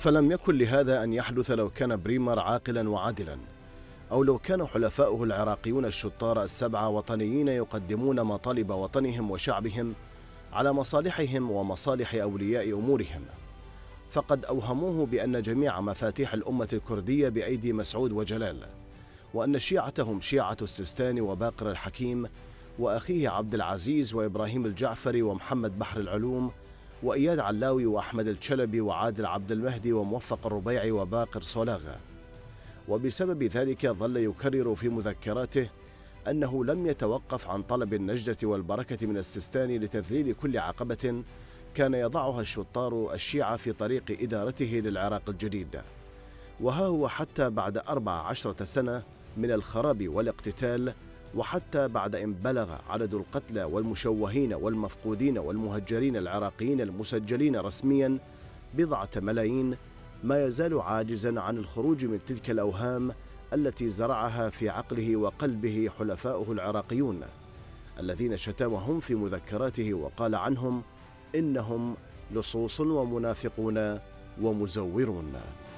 فلم يكن لهذا أن يحدث لو كان بريمر عاقلا وعادلا، أو لو كان حلفاؤه العراقيون الشطار السبعة وطنيين يقدمون مطالب وطنهم وشعبهم على مصالحهم ومصالح أولياء أمورهم. فقد أوهموه بأن جميع مفاتيح الأمة الكردية بأيدي مسعود وجلال، وأن شيعتهم شيعة السيستاني وباقر الحكيم وأخيه عبد العزيز وإبراهيم الجعفري ومحمد بحر العلوم وإياد علاوي وأحمد الشلبي وعادل عبد المهدي وموفق الربيعي وباقر صولاغة. وبسبب ذلك ظل يكرر في مذكراته أنه لم يتوقف عن طلب النجدة والبركة من السيستاني لتذليل كل عقبة كان يضعها الشطار الشيعة في طريق إدارته للعراق الجديد. وها هو حتى بعد 14 سنة من الخراب والاقتتال، وحتى بعد أن بلغ عدد القتلى والمشوهين والمفقودين والمهجرين العراقيين المسجلين رسميا 2 ملايين، ما يزال عاجزا عن الخروج من تلك الأوهام التي زرعها في عقله وقلبه حلفاؤه العراقيون، الذين شتمهم في مذكراته وقال عنهم إنهم لصوص ومنافقون ومزورون.